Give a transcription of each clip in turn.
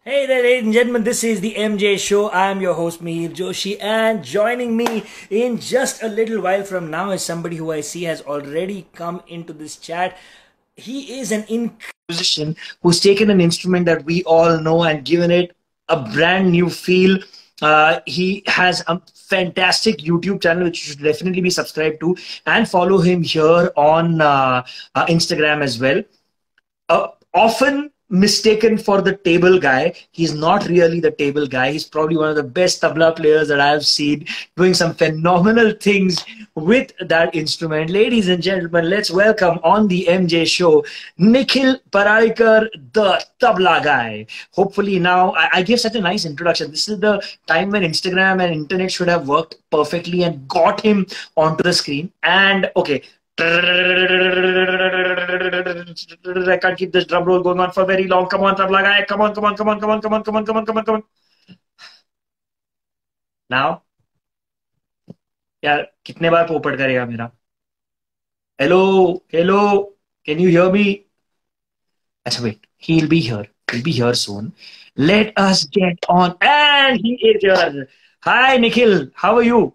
Hey there, ladies and gentlemen, this is the MJ Show. I am your host, Mihir Joshi, and joining me in just a little while from now is somebody who I see has already come into this chat. He is an musician who's taken an instrument that we all know and given it a brand new feel. He has a fantastic YouTube channel which you should definitely be subscribed to and follow him here on Instagram as well. Often mistaken for the table guy. He's not really the table guy. He's probably one of the best tabla players that I've seen, doing some phenomenal things with that instrument. Ladies and gentlemen, let's welcome on the MJ Show, Nikhil Paralikar, the Tabla Guy. Hopefully now, I gave such a nice introduction. This is the time when Instagram and internet should have worked perfectly and got him onto the screen. And okay, I can't keep this drum roll going on for very long. Come on, Tabla Guy. Come on, come on, come on, come on, come on, come on, come on, come on, come on. Now, यार कितने बार पोपट करेगा मेरा? Hello, hello. Can you hear me? Achha, wait. He'll be here. He'll be here soon. Let us get on. And he is here. Hi, Nikhil. How are you?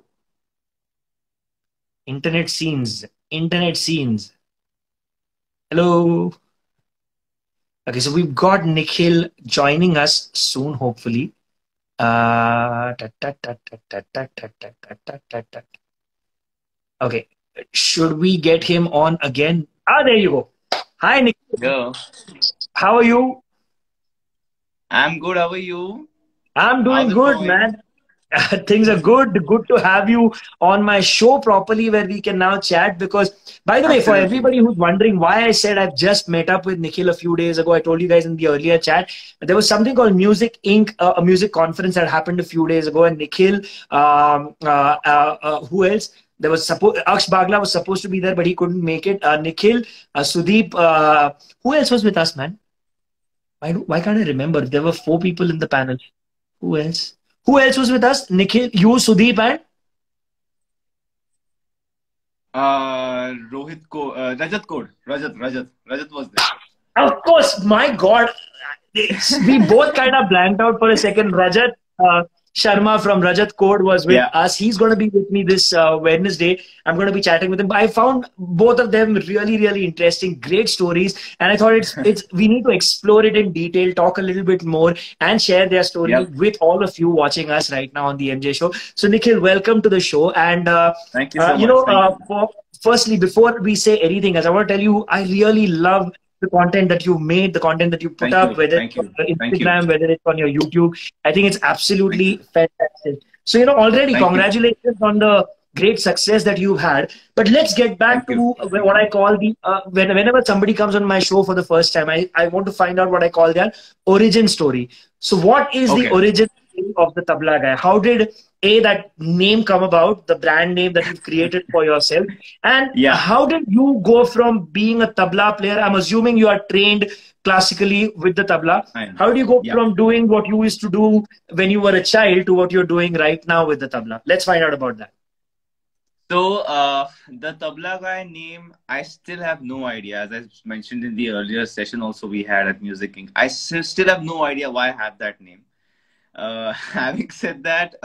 Internet scenes. Internet scenes. Hello. Okay, so we've got Nikhil joining us soon, hopefully. Okay, should we get him on again? Ah, there you go. Hi, Nikhil. Yo, How are you? I'm good. How are you? I'm doing How's it good, going? man. Things are good. Good to have you on my show properly where we can now chat. Because, by the way, for Absolutely. everybody who's wondering why I said I've just met up with Nikhil a few days ago, I told you guys in the earlier chat, there was something called Music Inc., a music conference that happened a few days ago. And Nikhil, who else? There was Aksh Bagla was supposed to be there, but he couldn't make it. Nikhil, Sudeep, who else was with us, man? Why can't I remember? There were 4 people in the panel. Who else? Who else was with us? Nikhil, you, Sudeep, and Rajat Code. Rajat was there. of course, my God, we both kind of blanked out for a second. Rajat Sharma from Rajat Code was with Yeah. us. He's going to be with me this Wednesday. I'm going to be chatting with him. I found both of them really, really interesting, great stories, and I thought it's we need to explore it in detail, talk a little bit more, and share their story Yep. with all of you watching us right now on the MJ Show. So, Nikhil, welcome to the show, and Thank you so much. Thank you. firstly, before we say anything, as I want to tell you, I really love the content that you've made, the content that you put Thank up, you. whether Thank it's on you. your Thank you. Instagram, whether it's on your YouTube. I think it's Thank absolutely you. fantastic. So, already Thank you. congratulations on the great success that you've had. But let's get back Thank you. to what I call whenever somebody comes on my show for the first time, I want to find out what I call their origin story. So, what is the Okay. origin story of the Tabla Guy? How did that name come about, the brand name that you've created for yourself? And Yeah. how did you go from being a tabla player? I'm assuming you are trained classically with the tabla. I know. How do you go Yeah. from doing what you used to do when you were a child to what you're doing right now with the tabla? Let's find out about that. So, the Tabla Guy name, I still have no idea. As I mentioned in the earlier session, also we had at Music Inc. I still have no idea why I have that name. Having said that,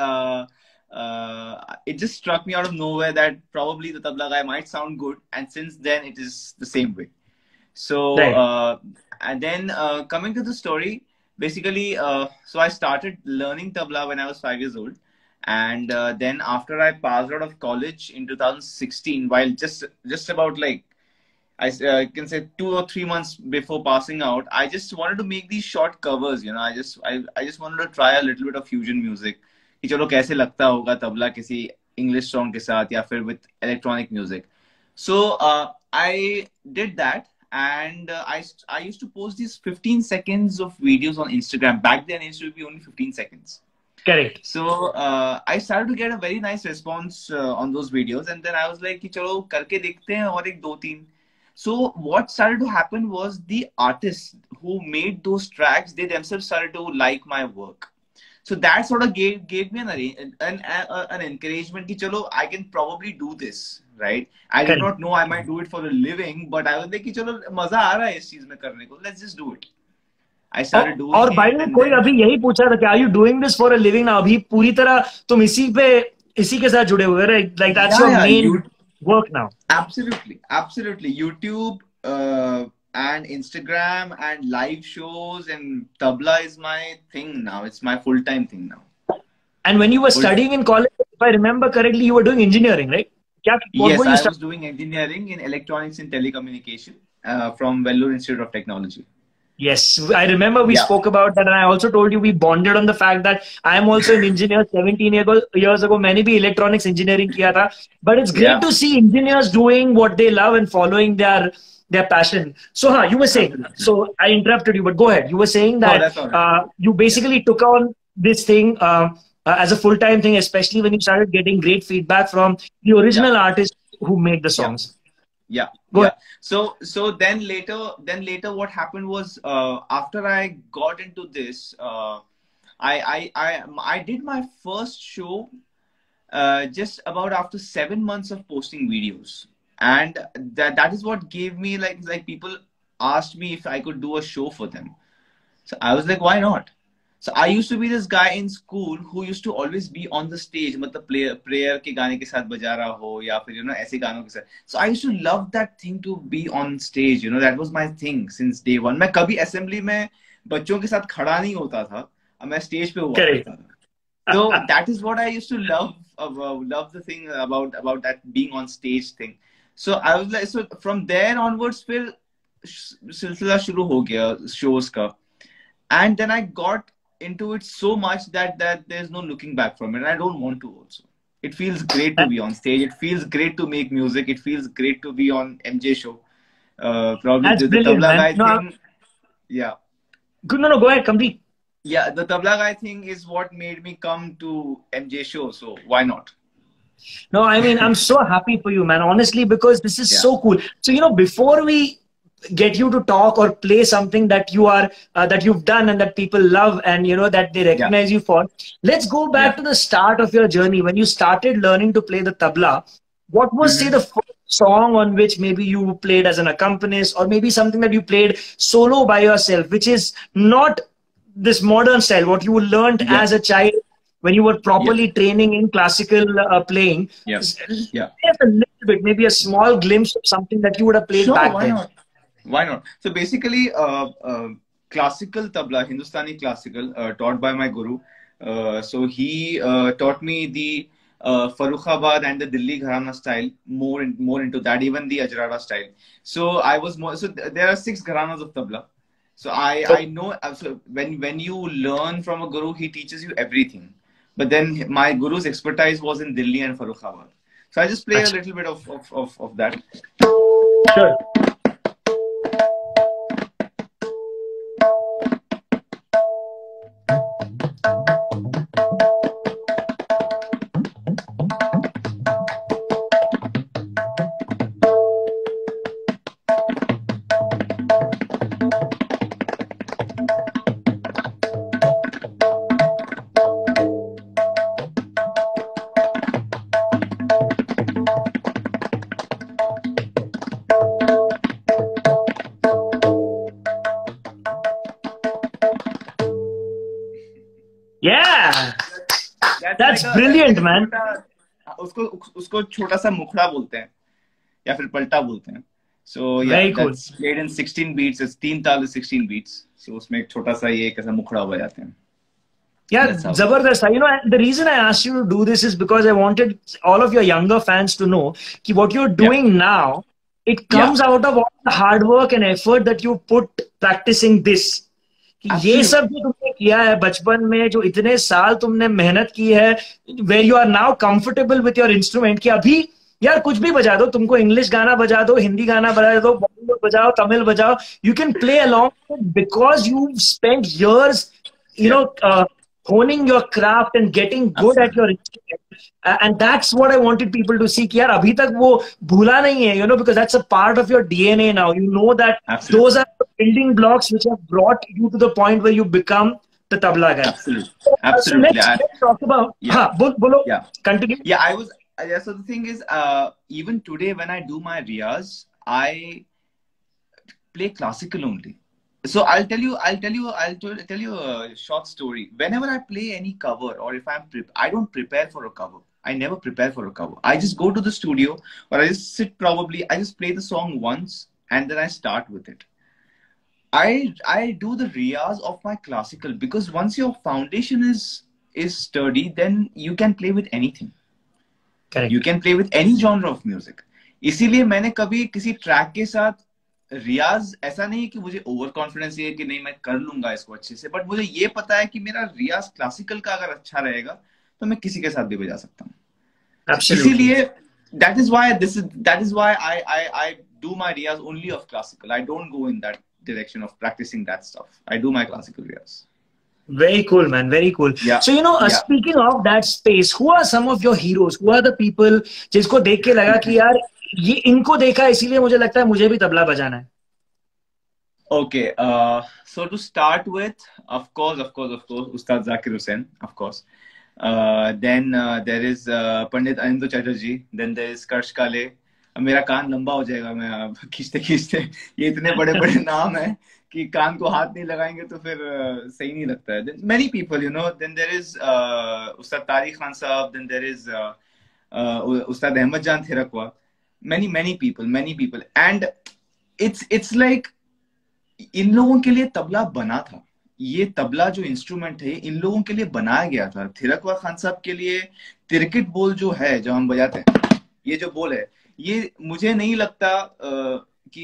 it just struck me out of nowhere that probably the Tabla Guy might sound good, and since then it is the same way. So, Right. and then coming to the story, basically, so I started learning tabla when I was 5 years old, and then after I passed out of college in 2016, while just about like I can say 2 or 3 months before passing out, I just wanted to make these short covers. I just wanted to try a little bit of fusion music. कि चलो कैसे लगता होगा तबला किसी English song के साथ या फिर with electronic music. So I did that, and I used to post these 15 seconds of videos on Instagram. Back then, it used to be only 15 seconds. Correct. So I started to get a very nice response on those videos, and then I was like कि चलो करके देखते हैं और एक दो तीन. So what started to happen was the artists who made those tracks, they themselves started to like my work. So that sort of gave me an encouragement कि चलो I can probably do this, right? I did Correct. not know I might do it for a living, but I was like कि चलो मजा आ रहा है इस चीज में करने को. Let's just do it. I started doing और by it, the way, and कोई then अभी यही पूछा था कि are you doing this for a living now? अभी पूरी तरह तुम इसी के साथ जुड़े हुए, right? Like that's your yeah, main you work now. absolutely YouTube and Instagram and live shows and tabla is my thing now. It's my full-time thing now. And when you were Full studying in college, if I remember correctly, you were doing engineering, right? What were Yes, you I studying? was doing engineering in electronics and telecommunication from Vellore Institute of Technology. Yes, I remember we Yeah, spoke about that, and I also told you we bonded on the fact that I am also an engineer. 17 years ago, मैंने भी electronics engineering किया था. But it's great yeah, to see engineers doing what they love and following their passion. So, you were saying. absolutely. So I interrupted you, but go ahead. You were saying No, that that's all right. you Yeah, basically took on this thing as a full-time thing, especially when you started getting great feedback from the yeah, original artists who made the yeah. songs. Yeah, Go yeah. ahead. So then later, what happened was after I got into this, I did my first show just about after 7 months of posting videos, and that is what gave me like people asked me if I could do a show for them. So I was like, why not? So I used to be this guy in school who used to always be on the stage, मतलब prayer के गाने के साथ बजा रहा हो या फिर ऐसे गानों के साथ. So I used to love that thing to be on stage. That was my thing since day one. मैं कभी assembly में बच्चों के साथ खड़ा नहीं होता था. मैं stage पे हुआ Correct. करता था. So that is what I used to love the thing about that being on stage thing. So I was like, so from there onwards फिर सिलसिला शुरू हो गया shows का. And then I got into it so much that there's no looking back from it. And I don't want to also. It feels great to be on stage. It feels great to make music. It feels great to be on MJ show. Probably That's the brilliant, Tabla man. Guy No, thing. Yeah. good. No, go ahead, complete. Yeah, the Tabla Guy thing is what made me come to MJ show. So why not? No, I mean, I'm so happy for you, man, honestly, because this is Yeah. so cool. So, before we get you to talk or play something that that you've done and that people love and, that they Yeah. recognize you for, let's go back Yeah. to the start of your journey. When you started learning to play the tabla, what was, say, Mm-hmm. the first song on which maybe you played as an accompanist, or maybe something that you played solo by yourself, which is not this modern style, what you learned Yeah. as a child when you were Yeah. properly training in classical playing? Yeah. Just Yeah. a little bit, maybe a small glimpse of something that you would have played Sure, back why then. not? Why not? So basically, classical tabla, Hindustani classical, taught by my guru. So he taught me the Farrukhabad and the Delhi Gharana style, more into that, even the Ajrara style. So I was more. So there are 6 gharanas of tabla. So I know. So when you learn from a guru, he teaches you everything. But then my guru's expertise was in Delhi and Farrukhabad. So I just play a little bit of that. Sure. Yeah, that's brilliant, man. उसको छोटा सा मुखड़ा बोलते हैं या फिर पलटा बोलते हैं. So yeah, Very cool. that's played in 16 beats. It's 3 ताल 16 beats. So उसमें एक छोटा सा ये कैसा मुखड़ा बजाते हैं. Yeah, That's how. Zabardast. And the reason I asked you to do this is because I wanted all of your younger fans to know that what you're doing now, it comes out of all the hard work and effort that you put practicing this. कि ये सब जो तुमने किया है बचपन में, जो इतने साल तुमने मेहनत की है, where you are now comfortable with your instrument, कि अभी यार कुछ भी बजा दो, तुमको इंग्लिश गाना बजा दो, हिंदी गाना बजा दो, बॉलीवुड बजाओ, तमिल बजाओ, you can play along because you've spent years, honing your craft and getting good at your instrument. And that's what I wanted people to see, कि यार अभी तक वो भूला नहीं है, because that's a part of your DNA now. You know that those are the building blocks which have brought you to the point where you become the tabla guy. Absolutely. So let's talk about. Bolo, continue. Yeah, so the thing is, even today when I do my riyaz, I play classical only. So tell you a short story. Whenever I play any cover, or if I don't prepare for a cover. I never prepare for a cover. I just go to the studio, or I just sit. Probably I just play the song once, and then I start with it. I do the riyaz of my classical, because once your foundation is sturdy, then you can play with anything. You Correct. can play with any genre of music. इसीलिए मैंने कभी किसी track के साथ रियाज, ऐसा नहीं है कि मुझे ओवर कॉन्फिडेंस है कि नहीं मैं कर लूंगा इसको अच्छे से, बट मुझे ये पता है कि मेरा रियाज क्लासिकल का अगर अच्छा रहेगा तो मैं किसी के साथ भी बजा सकता हूँ. Absolutely. इसीलिए that is why I do my riyaz only of classical. I don't go in that direction of practicing that stuff. I do my classical riyaz. Very cool, man. Very cool. Yeah. So, Yeah. speaking of that space, who are some of your heroes? Who are the people जिसको देख के लगा कि यार ये इनको देखा इसीलिए मुझे लगता है मुझे भी तबला बजाना है. Okay. So to start with, of course, Ustad Zakir Hussain, of course. Then there is Pandit Anindu Chatterjee. Then there is Karsh Kale. मेरा कान लंबा हो जाएगा मैं खींचते खींचते. ये इतने बड़े बड़े नाम हैं कि कान को हाथ नहीं लगाएंगे तो फिर सही नहीं लगता है. Then many people, you know. Then there is Ustad Tariq Khan Sahab. Then there is Ustad Ahmad Jan Thirakwa. Many people, and it's like इन लोगों के लिए तबला बना था. ये तबला जो इंस्ट्रूमेंट है इन लोगों के लिए बनाया गया था. थिरकवा खान साहब के लिए तिरकिट बोल जो है, जो हम बजाते हैं, ये जो बोल है, ये मुझे नहीं लगता कि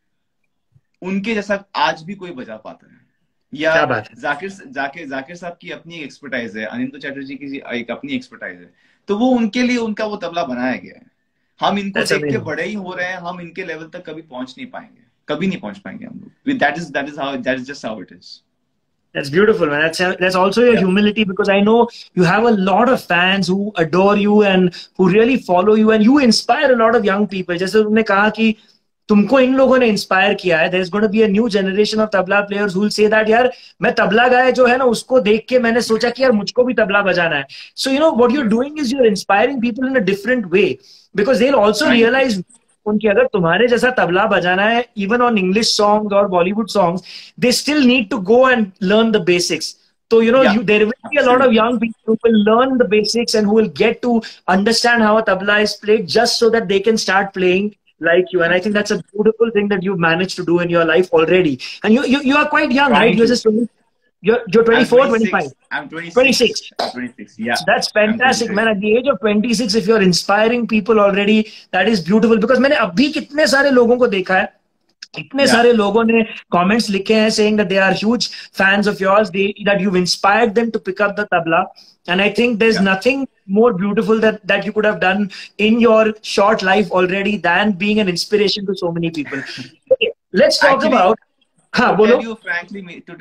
उनके जैसा आज भी कोई बजा पाता है. या जाकिर साहब की अपनी एक्सपर्टाइज है, अनिंदु चैटर्जी की एक अपनी एक्सपर्टाइज है. तो वो उनके लिए उनका वो तबला बनाया गया है. हम इनको देख के बड़े ही हो रहे हैं. हम इनके लेवल तक कभी पहुंच नहीं पाएंगे. कभी नहीं पहुंच पाएंगे हम लोग. That is just how it is. That's beautiful, man. That's also your humility, because I know you have a lot of fans who adore you and who really follow you, and you inspire a lot of young people. जैसे तुमने कहा कि तुमको इन लोगों ने inspire किया है. There's going to be a new generation of tabla players who will say that यार मैं तबला गाय जो है ना उसको देख के मैंने सोचा कि यार मुझको भी तबला बजाना है. So what you're doing is you're inspiring people in a different way, because they'll also realize उनकी अगर तुम्हारे जैसा तबला बजाना है, even on English songs or Bollywood songs, they still need to go and learn the basics. So, there will be a lot of young people who will learn the basics and who will get to understand how a tabla is played, just so that they can start playing like you. And I think that's a beautiful thing that you've managed to do in your life already. And you are quite young, right? You're 24, 25. I'm 26. 26. I'm 26. Yeah. So that's fantastic, man. At the age of 26, if you're inspiring people already, that is beautiful. Because मैंने अभी कितने सारे लोगों को देखा है, इतने सारे लोगों ने comments लिखे हैं saying that they are huge fans of yours, that you've inspired them to pick up the tabla. And I think there's nothing more beautiful that you could have done in your short life already than being an inspiration to so many people. Okay, let's talk about. To tell you frankly,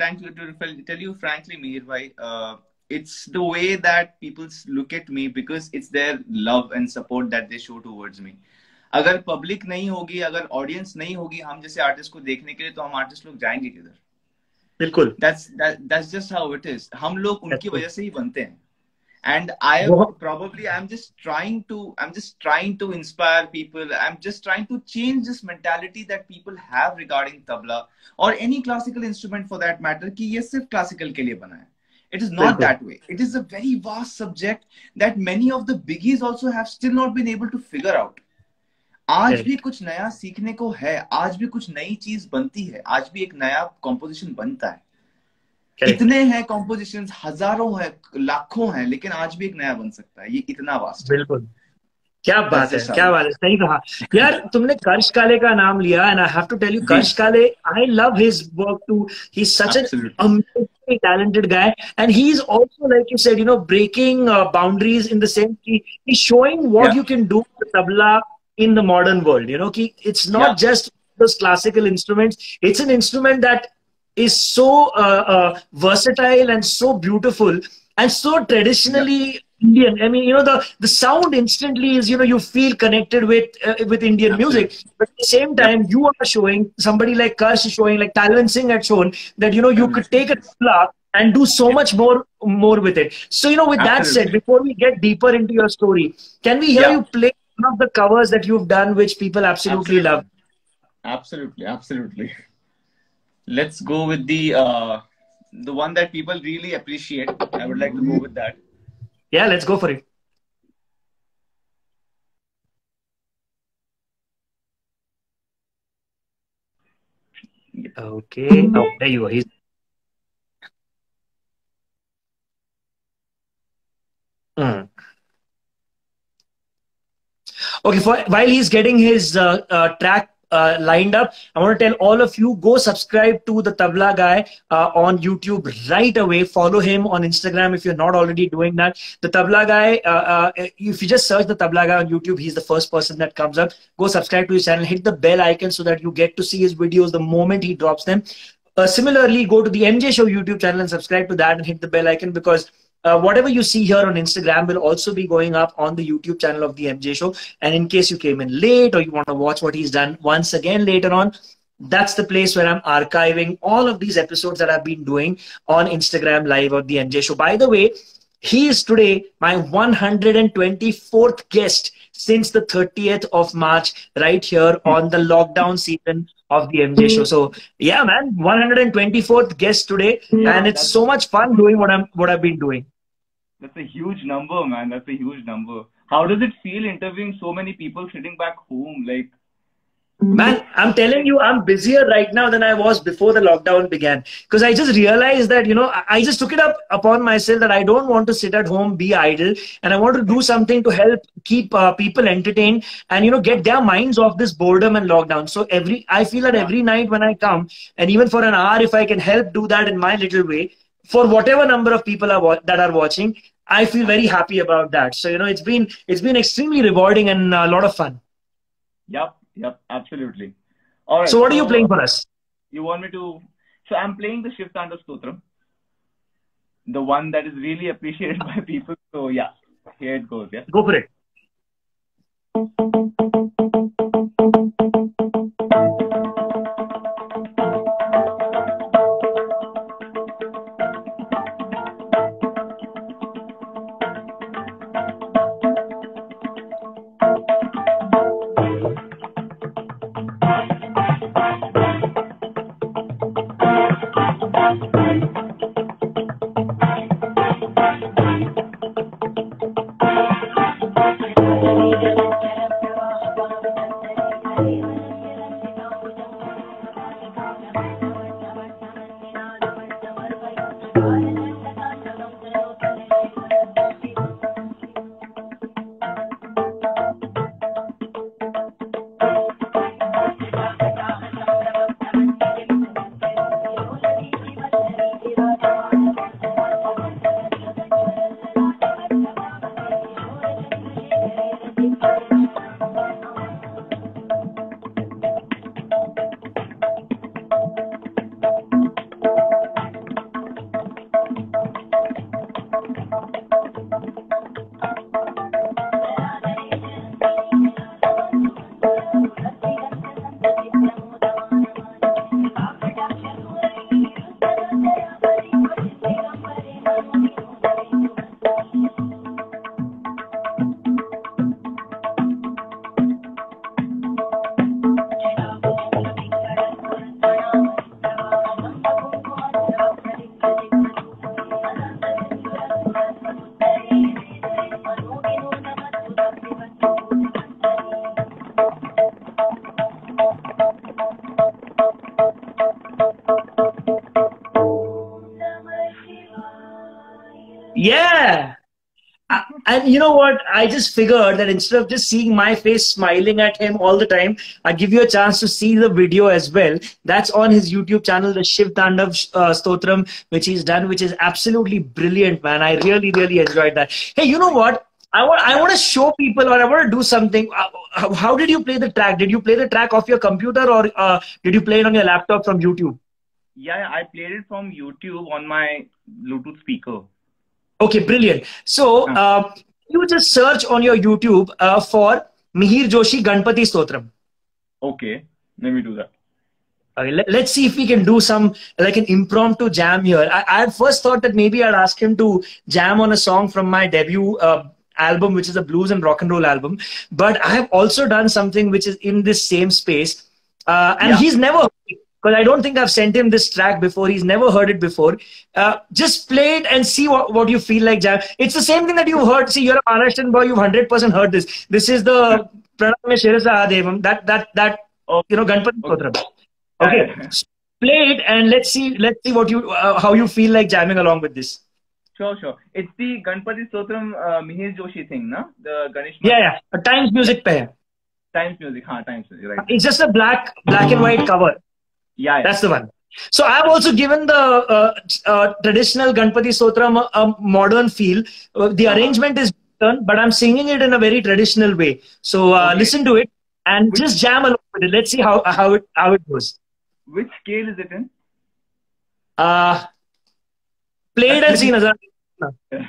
Mihir, it's the way that people look at me, because it's their love and support that they show towards me. अगर public नहीं होगी, अगर audience नहीं होगी हम जैसे artist को देखने के लिए, तो हम आर्टिस्ट लोग जाएंगे किधर? बिल्कुल. That's just how it is. हम लोग उनकी वजह से ही बनते हैं. And I'm just trying to inspire people. I'm just trying to change this mentality that people have regarding tabla or any classical instrument for that matter, कि ये सिर्फ classical के लिए बना है. It is not that way. It is a very vast subject that many of the biggies also have still not been able to figure out. आज भी कुछ नया सीखने को है, आज भी कुछ नई चीज बनती है, आज भी एक नया कॉम्पोजिशन बनता है. इतने हैं कॉम्पोजिशंस, हजारों हैं, लाखों हैं, लेकिन आज भी एक नया बन सकता है. ये इतना वास्ट. बिल्कुल. क्या बात है, क्या बात है, सही कहा यार. तुमने कर्श काले का नाम लिया, and I have to tell you, Karsh Kale, I love his work too. He is such an amazingly talented guy, and he is also, like you said, breaking boundaries in the sense he is showing what you can do with tabla in the modern world. Ki it's not just those classical instruments. It's an instrument that is so versatile and so beautiful and so traditionally Indian. I mean, the sound instantly is, you feel connected with Indian music. But at the same time, you are showing, somebody like Karsh is showing, like Talwin Singh had shown, that, you could take a tabla and do so much more with it. So, with that said, before we get deeper into your story, can we hear you play one of the covers that you've done, which people absolutely love? Absolutely. Let's go with the one that people really appreciate. I would like to go with that. Yeah, let's go for it. Okay. Oh, there you go. He's mm. Okay, while he's getting his track lined up, I want to tell all of you, go subscribe to the Tabla Guy on YouTube right away. Follow him on Instagram if you're not already doing that. The Tabla Guy, if you just search the Tabla Guy on YouTube, he's the first person that comes up. Go subscribe to his channel, hit the bell icon so that you get to see his videos the moment he drops them. Similarly, go to the MJ Show YouTube channel and subscribe to that and hit the bell icon, because whatever you see here on Instagram will also be going up on the YouTube channel of the MJ Show. And in case you came in late or you want to watch what he's done once again later on, that's the place where I'm archiving all of these episodes that I've been doing on Instagram Live or the MJ Show. By the way, he is today my 124th guest since the 30th of March, right here on the lockdown season of the MJ Show. So yeah, man, 124th guest today, and it's so much fun doing what I've been doing. That's a huge number, man. That's a huge number. How does it feel interviewing so many people sitting back home? Like, man, I'm telling you, I'm busier right now than I was before the lockdown began. Because I just realized that, I just took it up upon myself that I don't want to sit at home, be idle, and I want to do something to help keep people entertained and, get their minds off this boredom and lockdown. So I feel that every night when I come, and even for an hour, if I can help do that in my little way, for whatever number of people that are watching, I feel very happy about that. So, it's been extremely rewarding and a lot of fun. Yep, absolutely. All right. So what are you playing for us? You want me to? So I'm playing the Shiv Tandava Stotram, the one that is really appreciated by people. So yeah, here it goes. Yeah. Go for it. Yeah. And you know what? I just figured that instead of just seeing my face smiling at him all the time, I give you a chance to see the video as well. That's on his YouTube channel, the Shiv Tandava Stotram, which he's done, which is absolutely brilliant, man. I really, really enjoyed that. Hey, you know what? I want to show people, or I want to do something. How did you play the track? Did you play the track off your computer, or did you play it on your laptop from YouTube? Yeah, I played it from YouTube on my Bluetooth speaker. Okay, brilliant. So you just search on your YouTube for Mihir Joshi Ganapati Stotram. Okay, let me do that. Okay, let's see if we can do some like an impromptu jam here. I had first thought that maybe I'd ask him to jam on a song from my debut album, which is a blues and rock and roll album. But I have also done something which is in this same space. And he's never because I don't think I've sent him this track before. He's never heard it before. Just play it and see what you feel like jam. It's the same thing that you've heard. See, you're a Maharashtrian boy. You've 100% heard this. This is the Pranam mein Shirasa Devam. That Ganapati Stotram. Okay, so play it and let's see what you how you feel like jamming along with this. Sure. It's the Ganapati Stotram Mihir Joshi thing, no? The Ganesh. Yeah. A Times Music pe hai. Times Music, Times Music, right? It's just a black and white cover. Yeah. That's the one. So I've also given the traditional Ganapati Stotram a modern feel. The arrangement is done, but I'm singing it in a very traditional way. So listen to it and just jam along with it. Let's see how it goes. Which scale is it in? Played and seen. And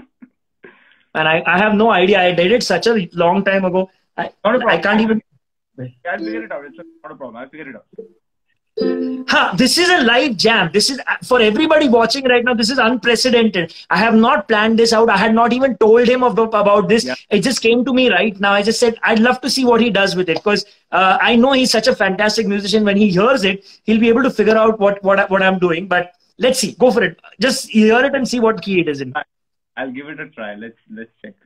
I have no idea. I did it such a long time ago. I can't even. I'll figure it out. It's not a problem. I'll figure it out. This is a live jam. This is for everybody watching right now. This is unprecedented. I have not planned this out. I had not even told him about this. Yeah. It just came to me right now. I just said I'd love to see what he does with it because I know he's such a fantastic musician. When he hears it, he'll be able to figure out what I'm doing. But let's see. Go for it. Just hear it and see what key it is in. I'll give it a try. Let's check.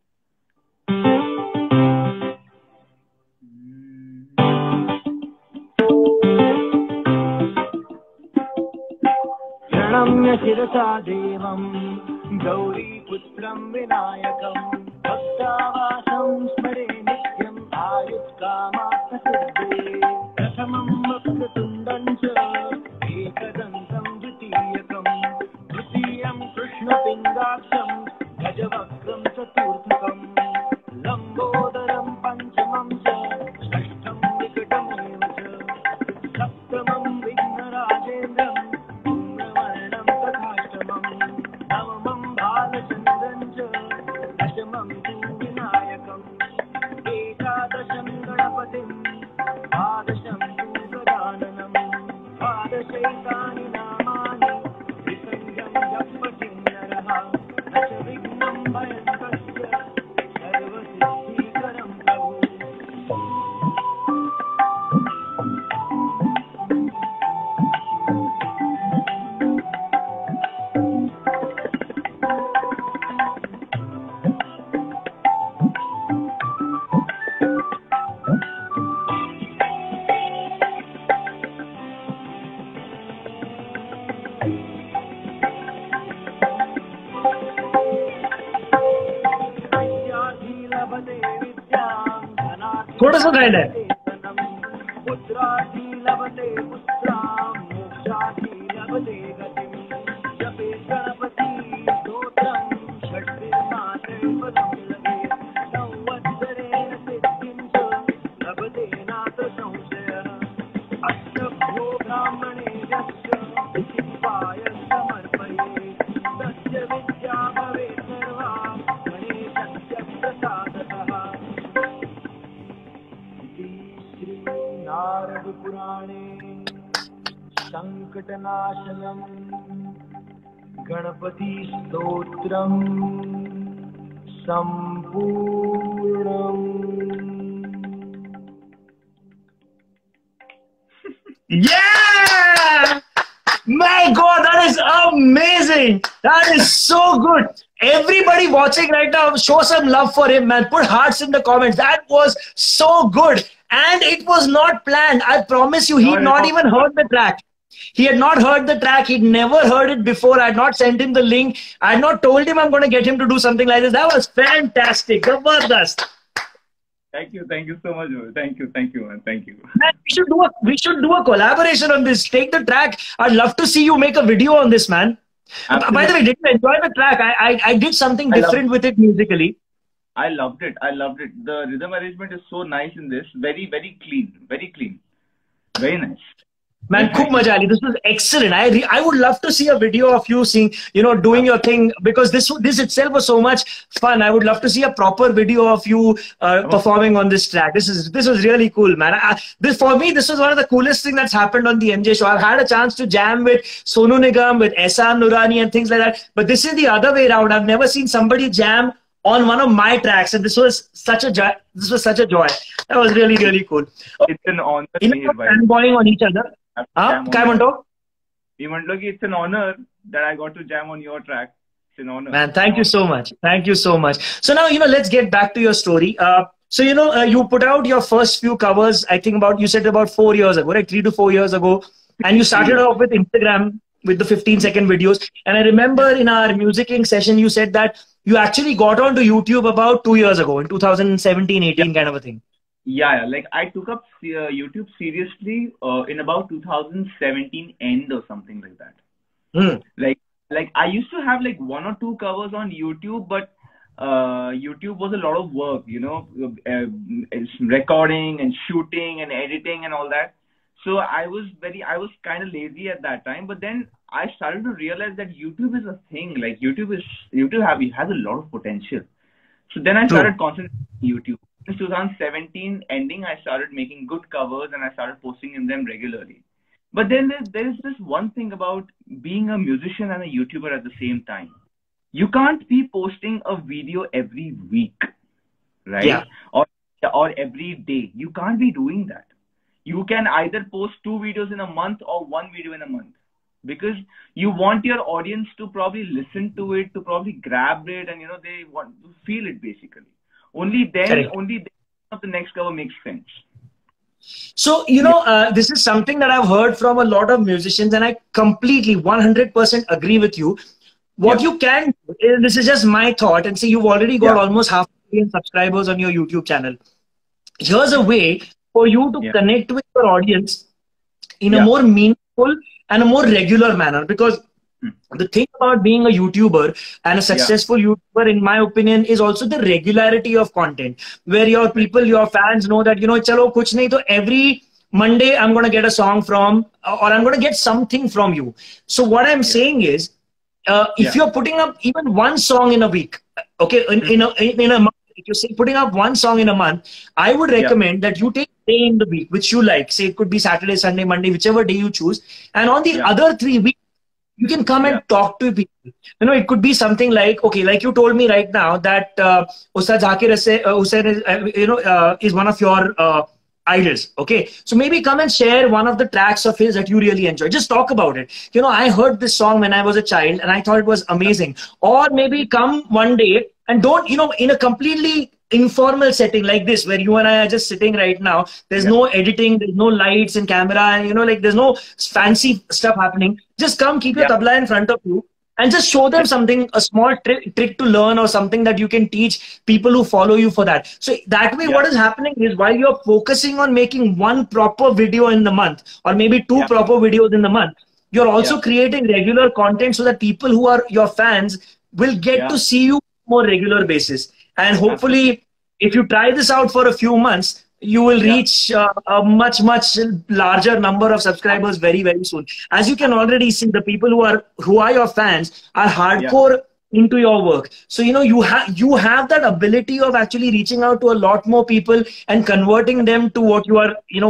प्रणम्य शिरसा देवं गौरीपुत्रं विनायकं भक्तावासं स्मरे नित्यम् आयुष्कामार्थसिद्धे प्रथमं वक्रतुण्डं च एकदन्तं द्वितीयकं तृतीयं कृष्णपिङ्गाक्षं गजवक्त्रं चतुर्थकं लम्बोदरं पञ्चमं च षष्ठं निकटमेव च सप्तमं विघ्नराजेन्द्रं नवमं बालचन्द्रं च दशमं तु विनायकम् एकादशं गणपतिं द्वादशं तु गजाननं द्वादशैतानि नामानि त्रिसङ्गं जपति नरः न च विघ्नं भयं तस्य सर्वसिद्धिकरं प्रभु. थोड़ा सा गाइड है. पुत्रार्थी लभते पुत्रां मोक्षार्थी लभते गतिं जपे गणपति स्तोत्रं षड्विर्मात्रे पदं लभे संवत्सरेण सिद्धिं च लभते नाथ संशयः अष्टभ्यो ब्राह्मणे यस्य शिवाय समर्पयेत् तस्य विद्या भवेत् सर्वा गणेशस्य प्रसादतः. नारद पुराणे संकटनाशनम Ganpati stotram संपूर्णम. Yeah! My God, that is amazing. That is so good. Everybody watching right now, show some love for him, man. Put hearts in the comments. That was so good. And it was not planned. I promise you, he had not even heard the track. He had not heard the track. He'd never heard it before. I had not sent him the link. I had not told him I'm going to get him to do something like this. That was fantastic. Zabardast. Thank you so much. Thank you, man. Thank you. Man, we should do a collaboration on this. Take the track. I'd love to see you make a video on this, man. Absolutely. By the way, did you enjoy the track? I did something different with it musically. I loved it. The rhythm arrangement is so nice in this. Very, very clean. Very clean. Very nice. Man, खूब मजा आली. This was excellent. I would love to see a video of you doing your thing, because this itself was so much fun. I would love to see a proper video of you performing on this track. This was really cool, man. For me, this was one of the coolest things that's happened on the MJ show. I've had a chance to jam with Sonu Nigam, with Ehsaan Nurani and things like that. But this is the other way around. I've never seen somebody jam on one of my tracks, and this was such a joy. That was really, really cool. It's an honor. Fanboying on each other. have to हा jam on काय your. म्हणतो? मी म्हटलो की it's an honor that I got to jam on your track. It's an honor. Man, thank An you honor. so much. Thank you so much. So now, let's get back to your story. You put out your first few covers, I think you said about 4 years ago, right? 3 to 4 years ago. And you started 3 years. off with Instagram with the 15-second videos. And I remember in our musicking session, you said that you actually got onto YouTube about 2 years ago, in 2017, Yeah. 18 kind of a thing. Yeah. Like I took up YouTube seriously in about 2017 end or something like that. Hmm. Like I used to have like one or two covers on YouTube, but YouTube was a lot of work, it's recording and shooting and editing and all that. So I was kind of lazy at that time. But then I started to realize that YouTube is a thing. Like YouTube has a lot of potential. So then I True. started concentrating on YouTube. Since 2017 ending, I started making good covers and I started posting in them regularly. But then there is this one thing about being a musician and a YouTuber at the same time. You can't be posting a video every week, right? Yeah. Or every day. You can't be doing that. You can either post 2 videos in a month or 1 video in a month, because you want your audience to probably listen to it, to probably grab it, and they want to feel it basically. Only then the next cover makes sense. So, this is something that I've heard from a lot of musicians, and I completely 100% agree with you. What you can do, this is just my thought, and see, you've already got almost 500,000 subscribers on your YouTube channel. Here's a way for you to connect with your audience in a more meaningful and a more regular manner. Because the thing about being a YouTuber and a successful YouTuber, in my opinion, is also the regularity of content, where your people, your fans know that, chalo kuch nahi, to every Monday I'm going to get a song from, or I'm going to get something from you. So what I'm saying is, if you're putting up even one song in a week, okay, in a month, if you're putting up one song in a month, I would recommend that you take a day in the week which you like. Say it could be Saturday, Sunday, Monday, whichever day you choose, and on the other 3 weeks you can come and talk to people. It could be something like, okay, like you told me right now that Ustad Zakir Hussain is one of your idols. Okay, so maybe come and share one of the tracks of his that you really enjoy. Just talk about it. I heard this song when I was a child and I thought it was amazing. Or maybe come one day and don't, in a completely informal setting like this, where you and I are just sitting right now. There's no editing, there's no lights and camera, and there's no fancy stuff happening. Just come, keep your tabla in front of you, and just show them something, a small trick to learn, or something that you can teach people who follow you for that. So that way, what is happening is, while you're focusing on making one proper video in the month, or maybe two proper videos in the month, you're also creating regular content so that people who are your fans will get to see you on a more regular basis. And hopefully, if you try this out for a few months, you will reach a much larger number of subscribers very, very soon. As you can already see, the people who are your fans are hardcore into your work. So you have that ability of actually reaching out to a lot more people and converting them to what you are,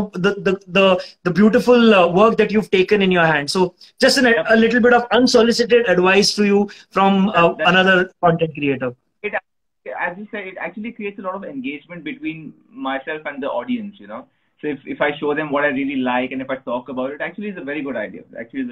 the beautiful work that you've taken in your hand. So just a little bit of unsolicited advice to you from another content creator. As you said, it actually creates a lot of engagement between myself and the audience, So if I show them what I really like, and if I talk about it, actually is a very good idea.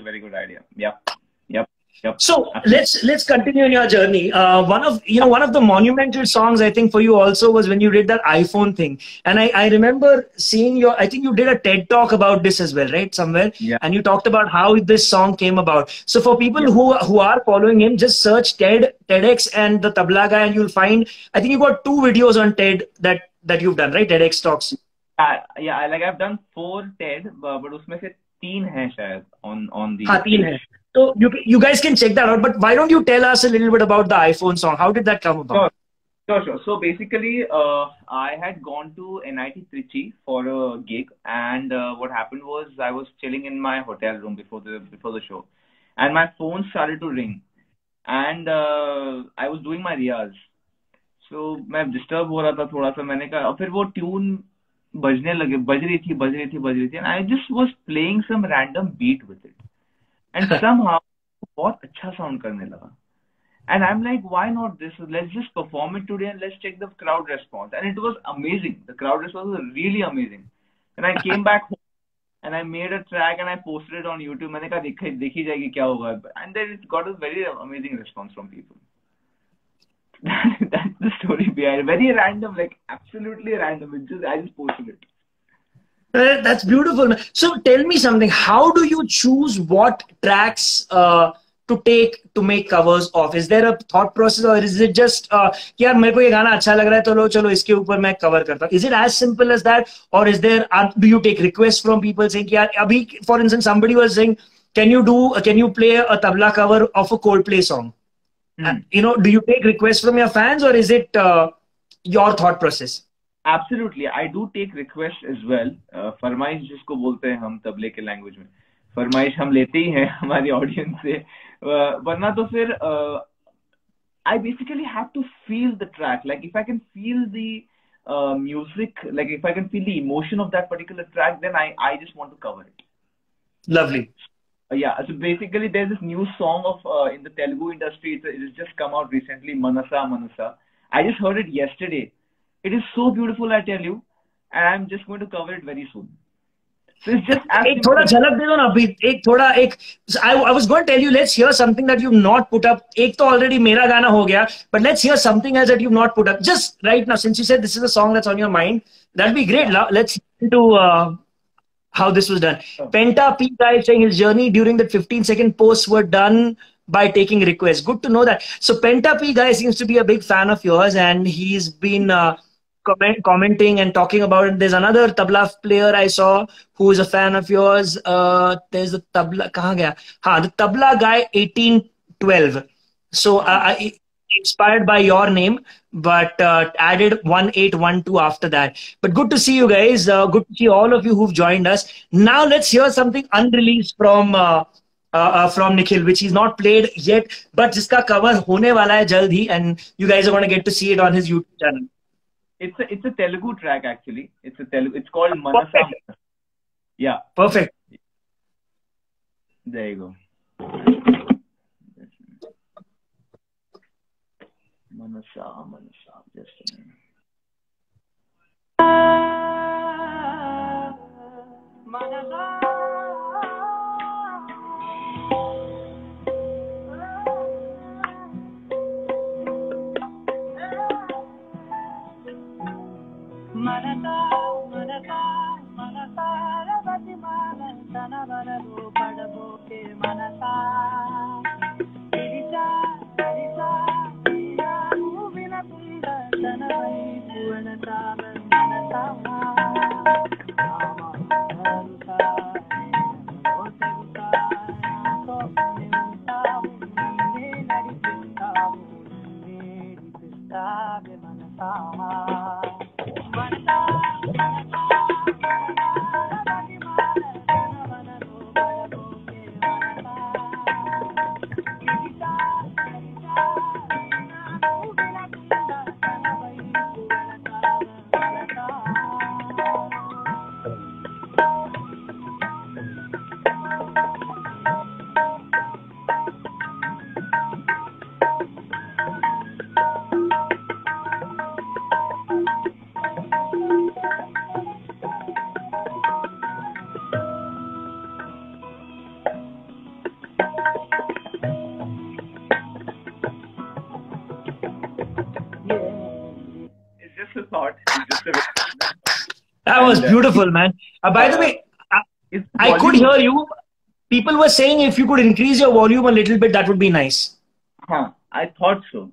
Yep. So let's continue in your journey. One of the monumental songs, I think, for you also was when you did that iPhone thing. And I remember seeing I think you did a TED talk about this as well, right? Somewhere. Yeah. And you talked about how this song came about. So for people who are following him, just search TEDx and the Tabla Guy, and you'll find, I think you got 2 videos on TED that you've done, right? TEDx talks. Yeah, like I've done 4 TED, but उसमें से 3 हैं शायद on the. 3 हैं. So you guys can check that out. But why don't you tell us a little bit about the iPhone song? How did that come about? Sure. So basically, I had gone to NIT Trichy for a gig, and what happened was I was chilling in my hotel room before the show, and my phone started to ring, and I was doing my riyaz. So मैं disturb हो रहा था थोड़ा सा, मैंने कहा, और फिर वो tune बज रही थी, and I just was playing some random beat with it. And somehow बहुत अच्छा sound करने लगा. And I'm like, why not this? Let's just perform it today and let's check the crowd response. And it was amazing. The crowd response was really amazing. And I came back home and I made a track and I posted it on YouTube. मैंने कहा देखी जाएगी क्या होगा, and then it got a very amazing response from people. That's the story behind it. Very random, like absolutely random. I just posted it. That's beautiful. So tell me something. How do you choose what tracks to take to make covers of? Is there a thought process, or is it just कि यार मेरे को ये गाना अच्छा लग रहा है तो चलो इसके ऊपर मैं cover करता हूँ? Is it as simple as that, or is there do you take requests from people saying कि यार अभी, for instance, somebody was saying, can you play a tabla cover of a Coldplay song? You know, do you take requests from your fans, or is it your thought process? Absolutely, I do take requests as well. फरमाइश जिसको बोलते हैं हम तबले के language में, फरमाइश हम लेते ही हैं हमारी ऑडियंस से, वरना तो फिर I basically have to feel the track. Like if I can feel the music, like if I can feel the emotion of that particular track, then I just want to cover it. Lovely. Yeah, so basically there's this new song of in the Telugu industry. It has just come out recently, Manasa Manasa. I just heard it yesterday. It is so beautiful, I tell you, and I'm just going to cover it very soon. So it's just as एक थोड़ा झलक दे दो ना अभी, एक थोड़ा एक I was going to tell you, let's hear something that you've not put up. एक तो already मेरा गाना हो गया, but let's hear something else that you've not put up just right now, since you said this is a song that's on your mind. That'd be great. Let's listen to how this was done. Penta P guy saying his journey during the 15-second posts were done by taking requests. Good to know that. So Penta P guy seems to be a big fan of yours, and he's been commenting and talking about it. There's another tabla player I saw who is a fan of yours. There's a tabla, kahan gaya? The Tabla Guy 1812. So inspired by your name, but added 1812 after that. But good to see you guys. Good to see all of you who've joined us. Now let's hear something unreleased from Nikhil, which he's not played yet, but jiska cover hone wala hai jald hi, and you guys are going to get to see it on his YouTube channel. It's a Telugu track actually. It's called Manasa. Perfect. Yeah. Perfect. There you go. Manasa. Just a minute. That was beautiful, man. By the way, I could hear you. People were saying if you could increase your volume a little bit, that would be nice. I thought so.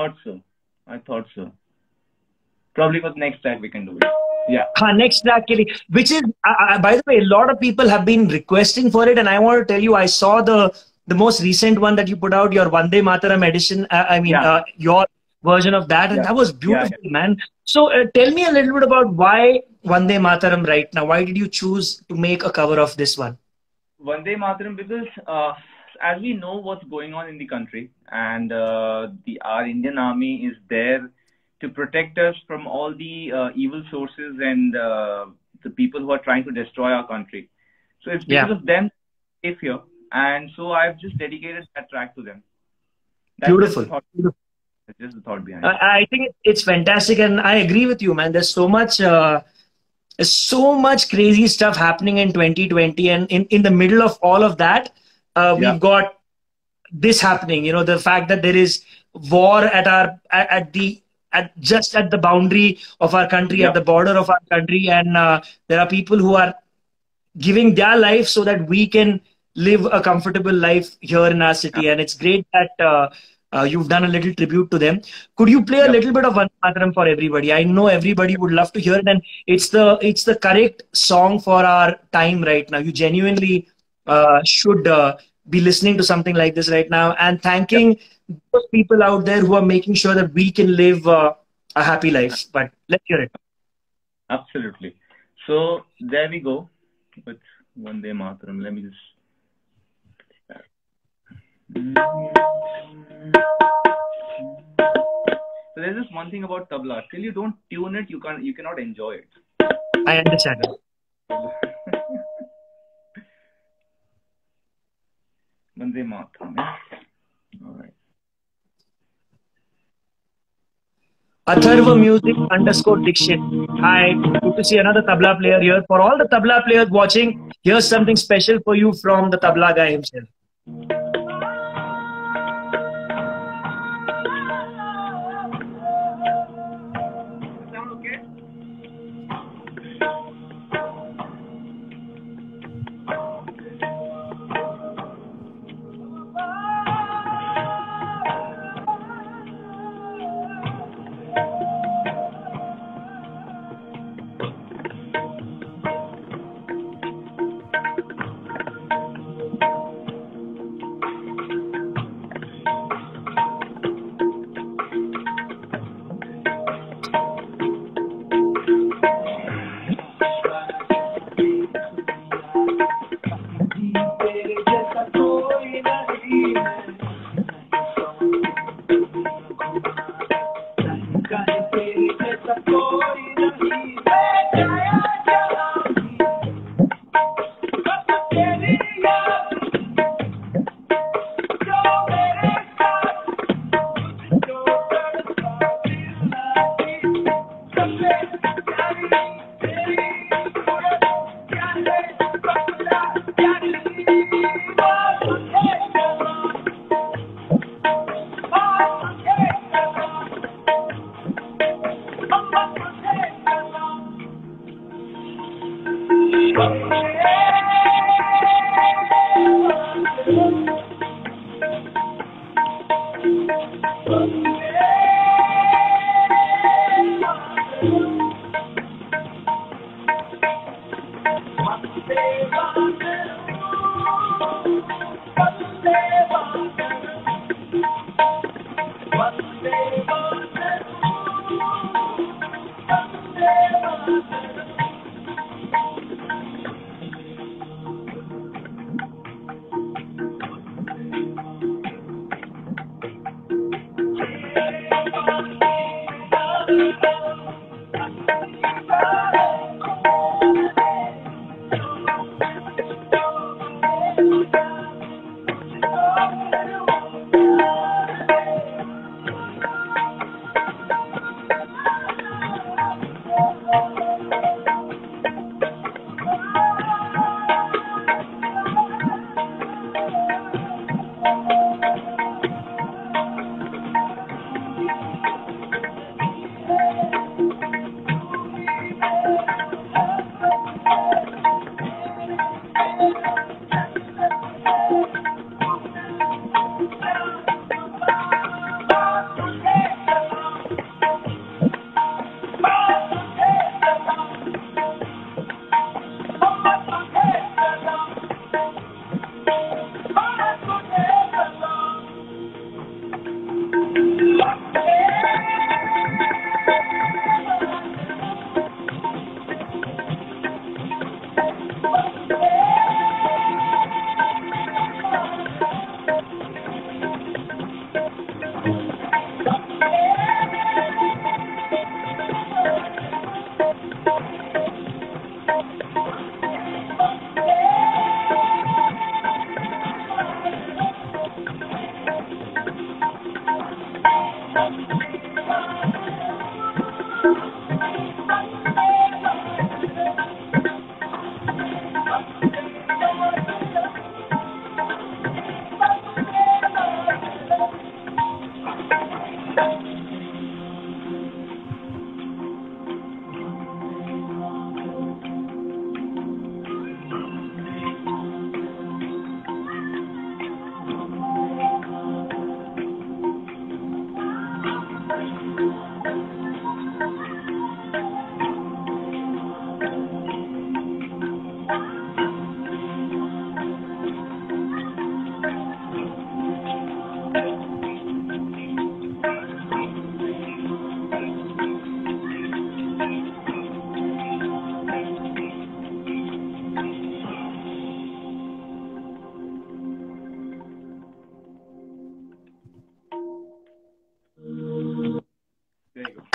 Probably for the next track we can do it. Yeah. Next track, which is, by the way, a lot of people have been requesting for it, and I want to tell you, I saw the most recent one that you put out, your Vande Mataram edition. Your version of that, and that was beautiful, man. So tell me a little bit about why Vande Mataram right now. Why did you choose to make a cover of this one? Vande Mataram because as we know what's going on in the country, and our Indian army is there to protect us from all the evil sources and the people who are trying to destroy our country. So it's because of them safe here, and so I've just dedicated that track to them. That's beautiful. Just the thought behind it. I think it's fantastic, and I agree with you, man. There's so much There's so much crazy stuff happening in 2020, and in the middle of all of that, Yeah. we've got this happening. You know, the fact that there is war at the at just at the boundary of our country, at Yeah. the border of our country, and there are people who are giving their life so that we can live a comfortable life here in our city. And it's great that you've done a little tribute to them. Could you play a Yeah. little bit of Vande Mataram for everybody? I know everybody would love to hear it, and it's the correct song for our time right now. You genuinely should be listening to something like this right now and Yeah. thanking those people out there who are making sure that we can live a happy life. But let's hear it. Absolutely. So there we go with Vande Mataram. Let me just. So there's this one thing about tabla. Till you don't tune it, you cannot enjoy it. I understand. Vande Mataram. Yeah? All right. Atharva Music _ Dixit. Hi, good to see another tabla player here. For all the tabla players watching, here's something special for you from the tabla guy himself. Sound okay?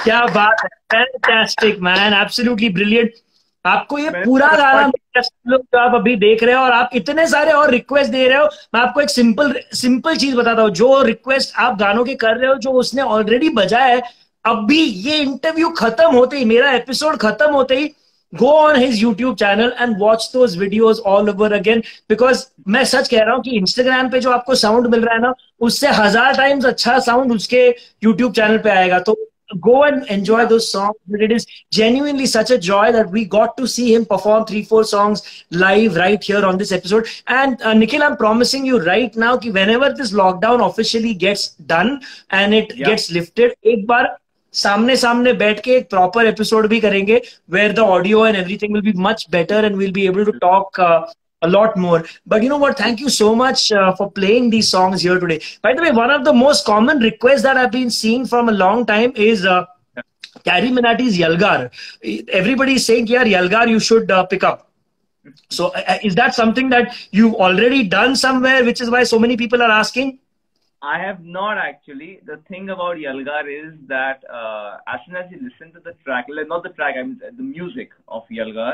क्या बात है, fantastic man, absolutely brilliant. आपको ये पूरा गाना जो आप अभी देख रहे हो और आप इतने सारे और रिक्वेस्ट दे रहे हो, मैं आपको एक सिंपल सिंपल चीज बताता हूँ। जो रिक्वेस्ट आप गानों के कर रहे हो, जो उसने ऑलरेडी बजाया है, अभी ये इंटरव्यू खत्म होते ही, मेरा एपिसोड खत्म होते ही, go on his YouTube channel and watch those videos all over again. Because मैं सच कह रहा हूँ कि इंस्टाग्राम पे जो आपको साउंड मिल रहा है ना, उससे 1000 टाइम्स अच्छा साउंड उसके यूट्यूब चैनल पे आएगा। तो go and enjoy those songs. But it is genuinely such a joy that we got to see him perform 3-4 songs live right here on this episode. And Nikhil, I'm promising you right now that whenever this lockdown officially gets done and it gets lifted, एक बार सामने सामने बैठ के एक proper episode भी करेंगे where the audio and everything will be much better and we'll be able to talk a lot more. But you know what? Thank you so much for playing these songs here today. By the way, one of the most common requests that I've been seeing from a long time is Carrie Minati's Yalgar. Everybody is saying, yeah, Yalgar, you should pick up. So is that something that you've already done somewhere, which is why so many people are asking? I have not actually. The thing about Yalgar is that as soon as you listen to the track, not the track, I mean the music of Yalgar,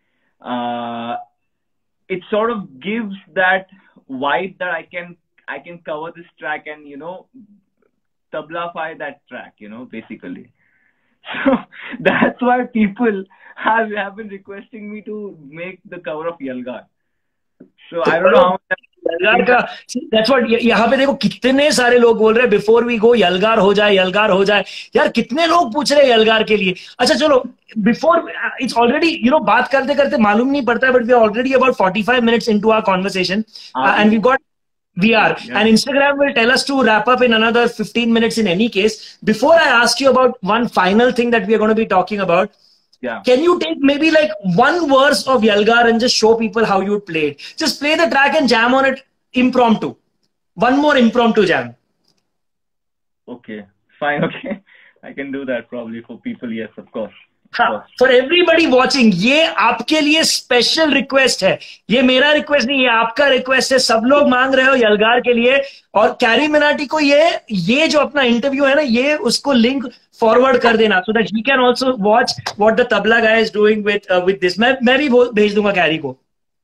it sort of gives that vibe that I can cover this track and, you know, tablafy that track, you know, basically. So that's why people have been requesting me to make the cover of Yalgar. So I don't know how यलगार का, that's what, यहाँ पे देखो कितने सारे लोग बोल रहे हैं बिफोर वी गो यलगार हो जाए, यलगार हो जाए। यार कितने लोग पूछ रहे हैं यलगार के लिए। अच्छा चलो, before it's already, you know, बात करते करते मालूम नहीं पड़ता है, but we are already about 45 minutes into our conversation and we are and Instagram will tell us to wrap up in another 15 minutes in any case. Before I ask you about one final thing that we are going to be talking about, can you take maybe like one verse of Yalgar and just show people how you would play it? Just play the track and jam on it impromptu. One more impromptu jam. Okay, fine, okay. I can do that probably for people, yes, of course. For everybody watching, ये आपके लिए special request है। ये मेरा request नहीं, ये आपका request है। सब लोग मांग रहे हो यलगार के लिए, और कैरी मिनाटी को ये जो अपना इंटरव्यू है ना, ये उसको लिंक फॉरवर्ड कर देना, so that he can also watch what the Tabla Guy is doing with this. मैं भी भेज दूंगा कैरी को।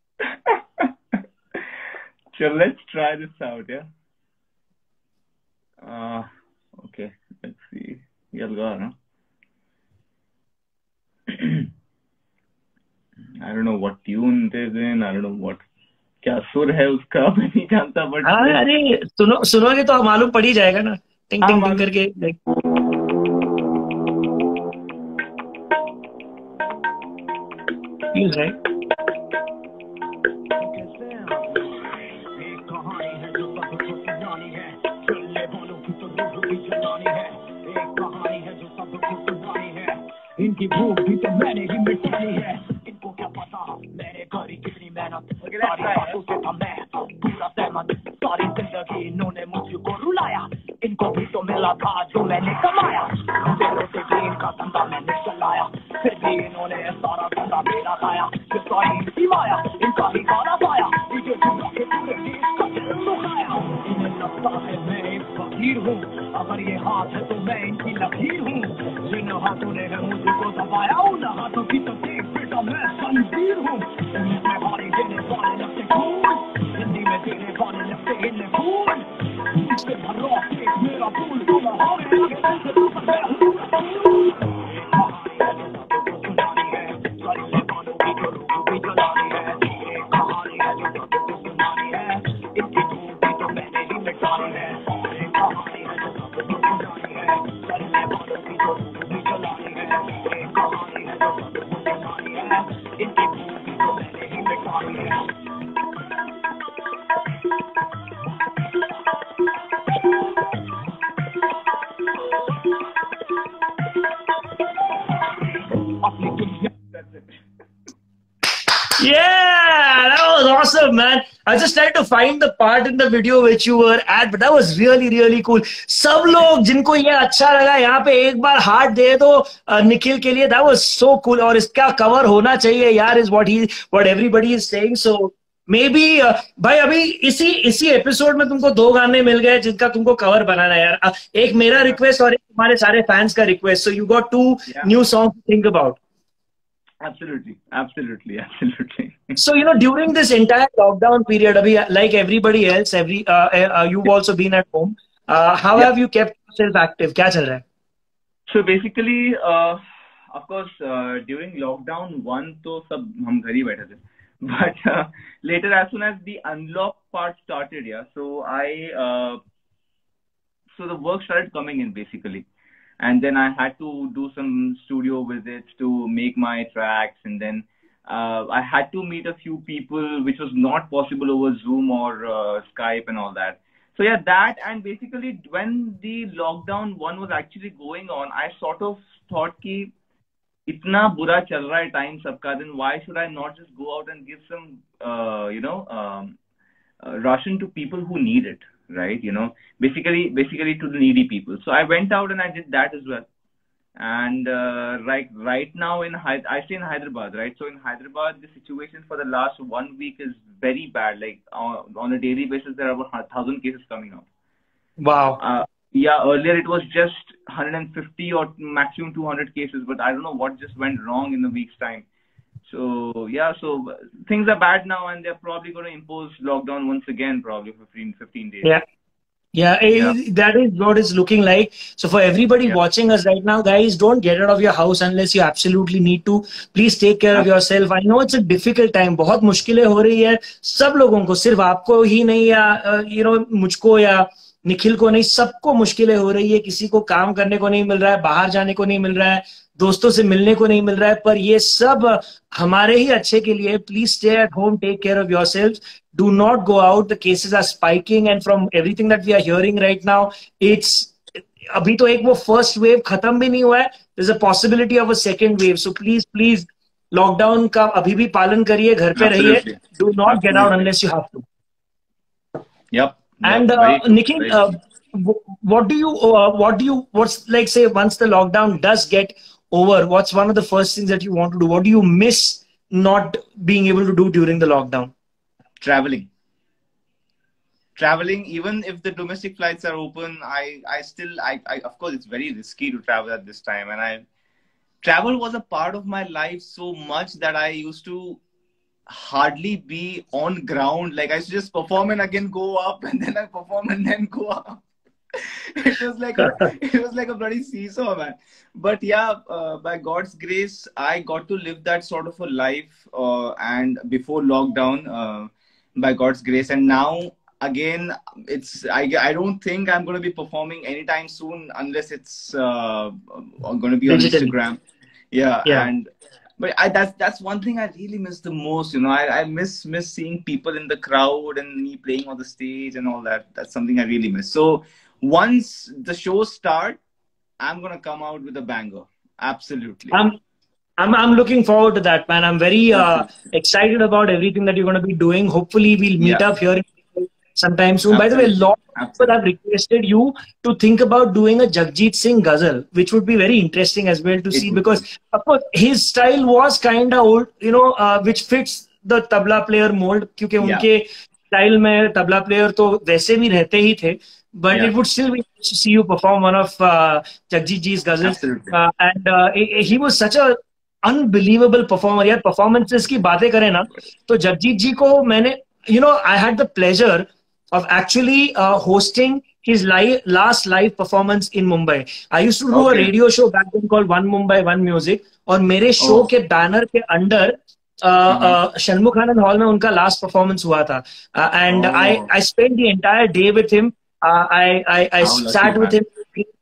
So let's try this out, yeah. Okay, let's see. Yalgar, huh? I don't know what tune it is in. I don't know what क्या सुर है उसका, मैं नहीं जानता, बट अरे सुनोगे तो मालूम पड़ ही जाएगा ना, टिंग टिंग टिंग करके। Feels right. इनकी भूख भी तो मैंने ही मिटानी है, इनको क्या पता मैंने करी कितनी मेहनत, सारी बातों से था मैं पूरा सहमत, सारी जिंदगी इन्होंने मुझको रुलाया, इनको भी तो मिला था जो मैंने कमाया, दिलों से भी इनका धंधा मैंने चलाया, फिर भी इन्होंने सारा धंधा मेरा खाया, ये सारी इनकी माया, इनका ही गाना पाया, इसे चुरा के पूरे देश का दिल दुखाया, इन्हें लगता है मैं एक फकीर हूँ, अगर ये हाथ है तो मैं इनकी लकीर हूँ, जिन हाथों ने मुझको दबाया उन हाथों की तो देख बेटा मैं संजीर हूँ, में हारी देने वाले लगते खून, जिंदगी में देने वाले लगते इन्हें खून, इससे भरो एक मेरा फूल तो हमारे आगे से तो मैं हूँ, सुनानी है सारी लेवानों की जो रूह भी जलानी है, एक कहानी है जो सबको सुनानी है, इनकी भूख भी तो मैंने ही मिटानी है, एक कहानी है जो सबको सुनानी है, सारी लेवानों की जो रूह भी जलानी है, एक कहानी है जो सबको सुनानी है, इनकी भूख भी तो मैंने ही मिटानी है। Yeah, that was awesome, man. I just tried to find the part in the video which you were at, but that was really, really cool. सब लोग जिनको ये अच्छा लगा, यहाँ पे एक बार हार्ट दे दो निखिल के लिए. That was so cool. और इसका कवर होना चाहिए यार, is what everybody is saying. So Maybe भाई अभी इसी एपिसोड में तुमको 2 गाने मिल गए जिनका तुमको कवर बनाना है यार. एक मेरा रिक्वेस्ट और एक तुम्हारे सारे फैंस का request. So you got 2 new songs to think about. Absolutely, absolutely, absolutely. So during this entire lockdown period, abhi, like everybody else, you've also been at home. How Yeah. have you kept yourself active? क्या चल रहा है? So basically, of course, during lockdown one, तो सब हम घर ही बैठे थे. But later, as soon as the unlock part started, yeah, so the work started coming in basically. And then I had to do some studio visits to make my tracks. And then I had to meet a few people, which was not possible over Zoom or Skype and all that. So yeah, that, and basically when the lockdown one was actually going on, I sort of thought ki itna bura chal raha hai time sabka, then why should I not just go out and give some, ration to people who need it, right? Basically to the needy people. So I went out and I did that as well. And right now I stay in Hyderabad, right? So in Hyderabad, the situation for the last 1 week is very bad. Like on a daily basis, there are about 1,000 cases coming out. Wow. Yeah, earlier it was just 150 or maximum 200 cases, but I don't know what just went wrong in a week's time. So yeah, so things are bad now, and they're probably going to impose lockdown once again, probably for 15 days. Yeah, that is what it's looking like. So for everybody watching us right now, guys, don't get out of your house unless you absolutely need to. Please take care of yourself. I know it's a difficult time. बहुत मुश्किलें हो रही है सब लोगों को, सिर्फ आपको ही नहीं, या मुझको या निखिल को नहीं, सबको मुश्किलें हो रही है. किसी को काम करने को नहीं मिल रहा है, बाहर जाने को नहीं मिल रहा है, दोस्तों से मिलने को नहीं मिल रहा है, पर ये सब हमारे ही अच्छे के लिए. Please stay at home, take care of yourself, do not go out. The cases are spiking and from everything that we are hearing right now, it's अभी तो एक वो फर्स्ट वेव खत्म भी नहीं हुआ है. There is a possibility of a second wave. So please lockdown का अभी भी पालन करिए, घर पे रहिए. Do not get out unless you have to. Yep. And Nikhil, what's like, say, once the lockdown does get over, what's one of the first things that you want to do? What do you miss not being able to do during the lockdown? Traveling, even if the domestic flights are open, I still, of course, it's very risky to travel at this time. And travel was a part of my life so much that I used to hardly be on ground. Like I used to just perform and again go up, and then I perform and then go up. It was like a bloody seesaw, man. But yeah, by God's grace, I got to live that sort of a life, and before lockdown, by God's grace. And now again, I don't think I'm going to be performing anytime soon unless it's going to be on Instagram. Yeah. But that's one thing I really miss the most. I miss seeing people in the crowd and me playing on the stage and all that. That's something I really miss. So once the shows start, I'm gonna come out with a banger. Absolutely. I'm looking forward to that, man. I'm very excited about everything that you're gonna be doing. Hopefully, we'll meet up here sometime soon. By the way, a lot of people have requested you to think about doing a Jagjit Singh ghazal, which would be very interesting as well to see, because of course his style was kind of old, which fits the tabla player mold, क्योंकि उनके style में tabla player तो वैसे भी रहते ही थे. But it would still be nice to see you perform one of Jagjit Ji's ghazals. And he was such a unbelievable performer. यार performances की बातें करें ना, तो Jagjit Ji को मैंने, I had the pleasure of actually hosting his last live performance in Mumbai. I used to do a radio show back then called One Mumbai, One Music. और मेरे show के banner के under Shanmukhanand Hall में उनका last performance हुआ था. And I spent the entire day with him. I sat with him.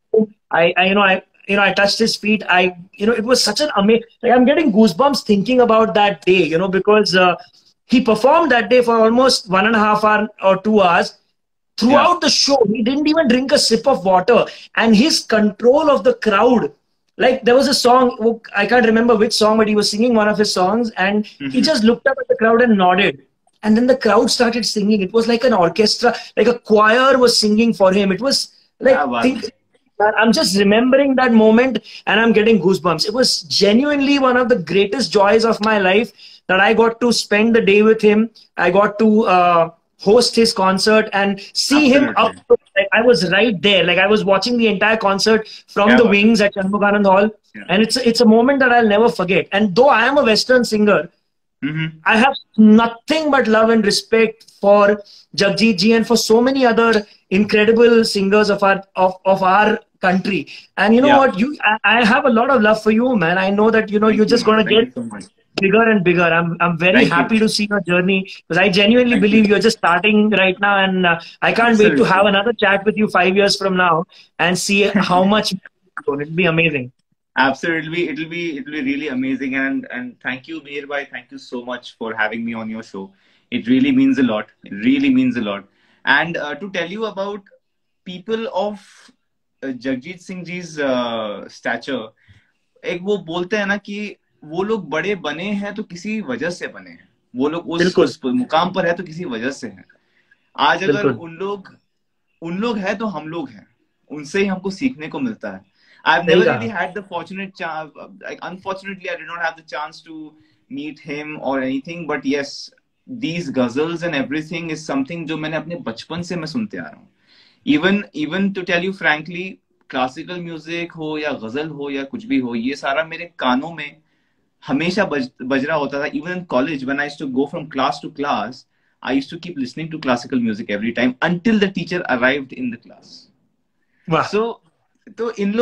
I touched his feet. It was such an amazing. Like, I'm getting goosebumps thinking about that day. Because he performed that day for almost 1.5 hours or 2 hours. Throughout the show, he didn't even drink a sip of water. And his control of the crowd, like there was a song, I can't remember which song, but he was singing one of his songs, and he just looked up at the crowd and nodded. And then the crowd started singing. It was like an orchestra, like a choir was singing for him. It was like, think I'm just remembering that moment and I'm getting goosebumps. It was genuinely one of the greatest joys of my life that I got to spend the day with him. I got to host his concert and see him up. Absolutely. Like, I was right there. Like I was watching the entire concert from क्या the बात है? wings at Chanmukanand Hall. Yeah. And it's a moment that I'll never forget. And though I am a Western singer, Mm-hmm. I have nothing but love and respect for Jagjit ji and for so many other incredible singers of our country. And you know Yeah. what? I have a lot of love for you, man. I know that you're Thank you, just man. gonna Thank you get so much. bigger and bigger. I'm very Thank you. happy to see your journey because I genuinely Thank believe you. you're just starting right now, and I can't wait to have Absolutely. another chat with you 5 years from now and see how much you've grown. It'll be amazing. Absolutely, it'll be really amazing, and thank you, Mihir bhai. Thank you so much for having me on your show. It really means a lot. It really means a lot. And to tell you about people of Jagjit Singh ji's stature, एक वो बोलते हैं ना कि वो लोग बड़े बने हैं तो किसी वजह से बने हैं. वो लोग बिल्कुल उस मुकाम पर है तो किसी वजह से हैं. आज अगर बिल्कुल उन लोग हैं तो हम लोग हैं. उनसे ही हमको सीखने को मिलता है. I've सही never कहा. really had the fortunate chance. Like, unfortunately, I did not have the chance to meet him or anything. But yes, these ghazals and everything is something जो मैंने अपने बचपन से मैं सुनते आ रहा हूँ. Even to tell you frankly, classical music हो या ghazal हो या कुछ भी हो, ये सारा मेरे कानों में हमेशा बज रहा होता था. Even in college, when I used to go from class to class, I used to keep listening to classical music every time until the teacher arrived in the class. वाह. तो इन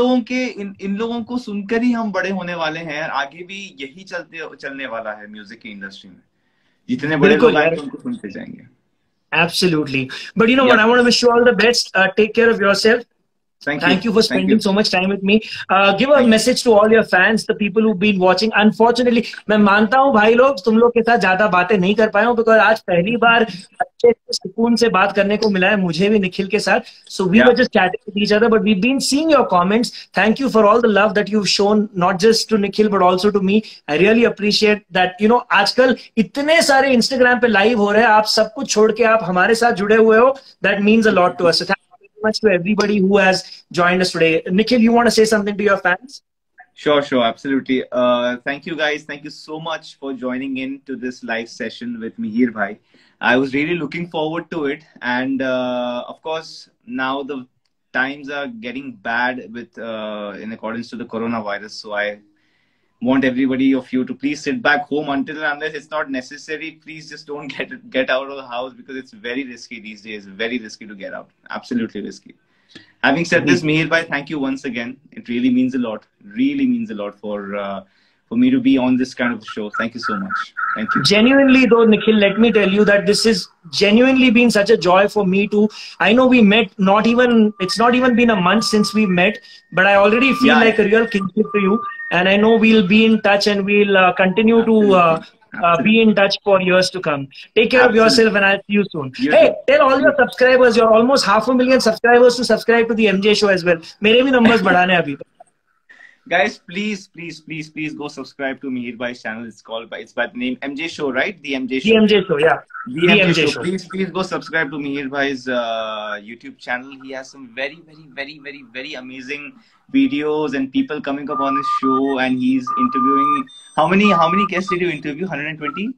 लोगों को सुनकर ही हम बड़े होने वाले हैं. आगे भी यही चलने वाला है म्यूजिक की इंडस्ट्री में. जितने बड़े बिल्कुल लोग यार. आएंगे उनको सुनते जाएंगे. Absolutely. But you know what? Yep. I want to wish you all the best. Take care of yourself. Thank you for thank spending you so much time with me. Give a thank you. message to all your fans, the people who've been watching. Unfortunately, मैं मानता हूँ भाई लोग तुम लोग के साथ ज्यादा बातें नहीं कर पाया हूँ because आज पहली बार अच्छे से सुकून से बात करने को मिला है मुझे भी निखिल के साथ. So we were Yeah. just chatting with each other, but we've been seeing your comments. Thank you for all the love that you've shown, not just to Nikhil but also to me. I really appreciate that. You know, आजकल इतने सारे Instagram पे live हो रहे हैं. आप सब कुछ छोड़ के आप हमारे साथ जुड़े हुए हो. That means a lot to us. So much to everybody who has joined us today. Nikhil, you want to say something to your fans? Sure, absolutely. Thank you guys. Thank you so much for joining in to this live session with Mihir bhai. I was really looking forward to it, and of course now the times are getting bad with in accordance to the coronavirus. So I want everybody of you to please sit back home until and unless it's not necessary. Please just don't get out of the house because it's very risky these days. Very risky to get out. Absolutely risky. Having said this, Mihir bhai, thank you once again. It really means a lot. Really means a lot for me to be on this kind of show. Thank you so much. Thank you. Genuinely though, Nikhil, let me tell you that this has genuinely been such a joy for me too. I know we met it's not even been a month since we met, but I already feel like a real kinship to you. And I know we'll be in touch and we'll continue to be in touch for years to come. Take care of yourself and I'll see you soon. Hey, tell all your subscribers, you're almost 500,000 subscribers, to subscribe to the MJ show as well. मेरे भी numbers बढ़ाने हैं अभी. Guys, please go subscribe to Mihir bhai's channel. It's by the name MJ Show, right? The MJ Show. The MJ Show, yeah. The MJ Show. Please go subscribe to Mihir bhai's YouTube channel. He has some very amazing videos and people coming up on his show, and he's interviewing. How many guests did you interview? 120?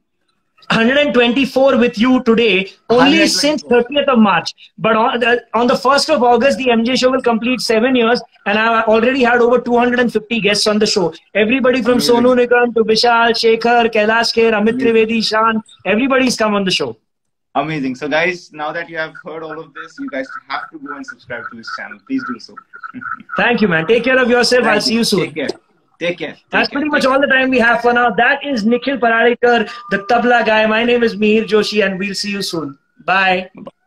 124 with you today, only since 30th of March. But on the 1st of August, the MJ show will complete 7 years, and I've already had over 250 guests on the show. Everybody from Sonu Nigam to Vishal, Shekhar, Kailash Kher, Amit Trivedi, Shan, everybody's come on the show. Amazing. So guys, now that you have heard all of this, you guys have to go and subscribe to his channel. Please do so. Thank you, man. Take care of yourself. I'll see you soon. Take care. That's pretty much all the time we have for now. That is Nikhil Paralikar, the Tabla Guy. My name is Mihir Joshi, and we'll see you soon. Bye.